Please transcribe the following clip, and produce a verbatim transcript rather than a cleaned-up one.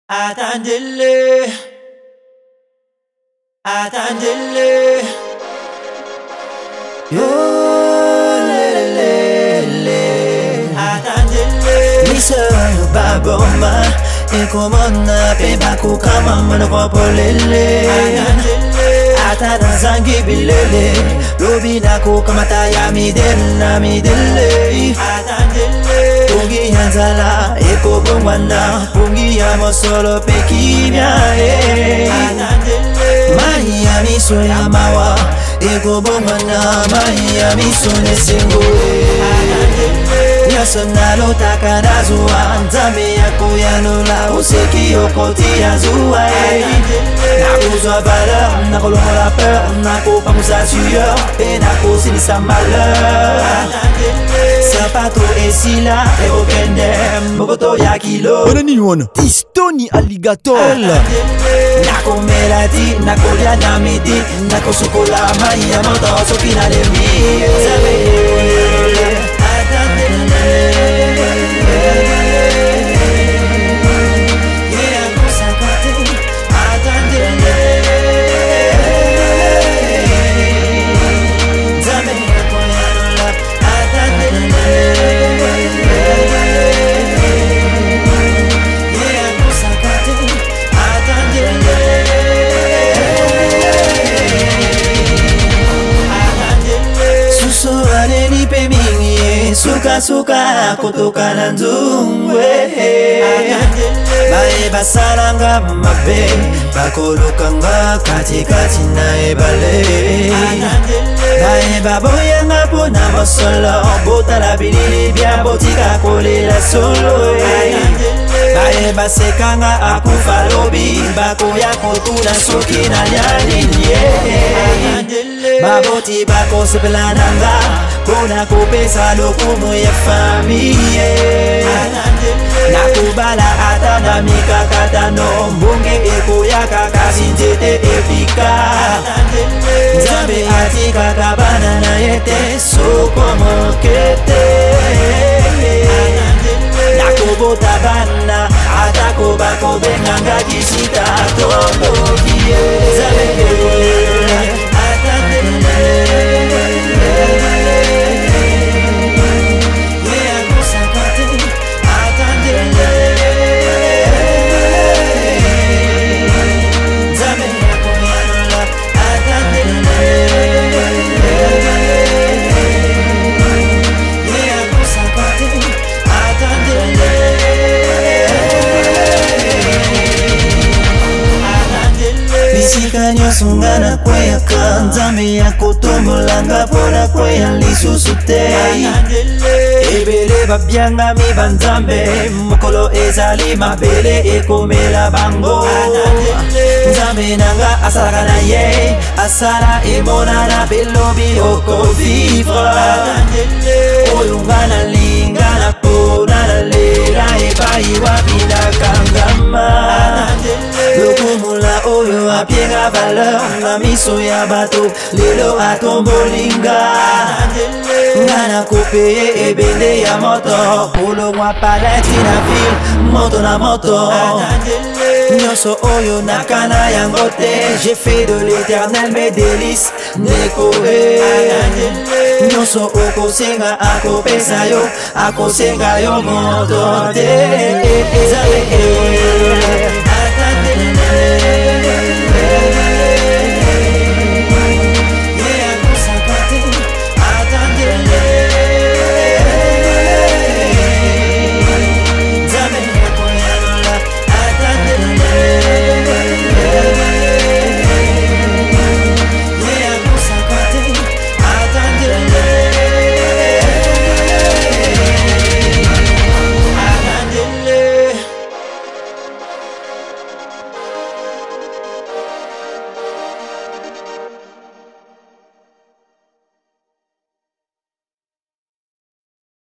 Atandele, Atandele, yo le le le, Atandele. Miso baboma, e komona pe baku kama mano kopolele. Atandele, atada zangi bilele, lobi nako kamata ya midela midele. Atandele, pungi hanzala, eko bongwana, pungi amo solo pekimya. Atandele, Miami so yamawa, eko bongwana, Miami so nesengo. Atandele, nyasonalo takarazuwa, nzame yako yanola, oseki yokoti yazua. Nakuzwa valeur, nakolongola peur, nakopangusa sueur, et nakosilisa malheur. Sapato esila, e okende, mokoto ya kilo. Bonani wana, Ditto ni alligator. Nakomelati, nakolia na midi, nakosukola mai ya moto, soki na lemi. Suka suka kutoka na nzungwe. Bae basalanga mabe, bakolokanga kati kati na ebale. Bae baboyanga pona mosolo, botala bilili bia botika kolela solo. Bae basekanga akufa lobi, bakoya kotuna soki na nyalilie. Baboti bako sepelananga, bona kopesa lokumu ya familie. Nakubala atana mikakata no, mbonge eko ya kakasi njete epika. Nzambe atika kabana na yete, soko mokete. Nakobota bana, atako bako benganga kisita tondo kie. Nzambe Kanyo sungana kwea kanzame ya kutumulanga pona kwea lisusute. Ebele babyanga mi banzambe, mokolo ezali mabele ekomela bango. Nzambe nanga asala na ye, asala emona na belobi oko vivre. Oyungana lingana pona na lela epai wapina kangama. Lokumula oyo apiega valeur, na miso ya bato, lelo atombolinga. Ngana kopeye ebende ya moto, polo mwa paleti na ville, moto na moto. Nyoso oyo nakana yangote, j'ai fait de l'éternel mes délices, nekore. Nyoso oko senga ako pesa yo, ako senga yo moto te.